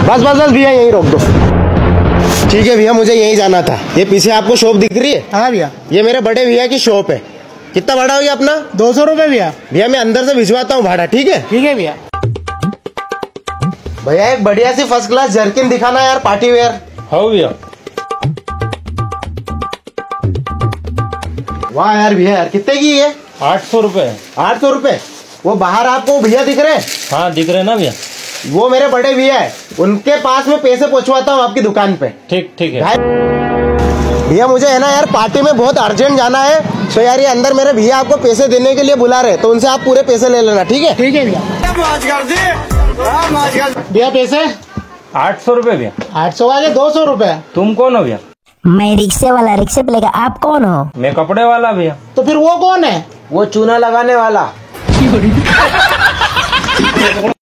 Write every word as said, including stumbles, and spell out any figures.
बस बस बस भैया यहीं रोक दो। ठीक है भैया, मुझे यहीं जाना था। ये पीछे आपको शॉप दिख रही है? हाँ भैया। ये मेरे बड़े भैया की शॉप है। कितना भाड़ा हो गया अपना? दो सौ रुपए भैया। भैया मैं अंदर से भिजवाता हूँ भाड़ा, ठीक है? ठीक है भैया। भैया एक बढ़िया सी फर्स्ट क्लास जर्किन दिखाना यार, पार्टी वेयर। हाँ भैया। वाह यार भैया, यार कितने की है? आठ सौ रुपए। आठ सौ रुपए? वो बाहर आपको भैया दिख रहे हैं? हाँ दिख रहे ना भैया। वो मेरे बड़े भैया है, उनके पास में पैसे पहुंचवाता हूँ आपकी दुकान पे। ठीक ठीक है भैया। मुझे है ना यार पार्टी में बहुत अर्जेंट जाना है, तो यार ये अंदर मेरे भैया आपको पैसे देने के लिए बुला रहे, तो उनसे आप पूरे पैसे ले लेना, ठीक है? ठीक है भैया। भैया पैसे? आठ सौ रुपए भैया। आठ सौ वाले दो सौ रुपए। तुम कौन हो भैया? मैं रिक्शे वाला, रिक्शे पे लेकर आप कौन हो? मैं कपड़े वाला भैया। तो फिर वो कौन है? वो चूना लगाने वाला।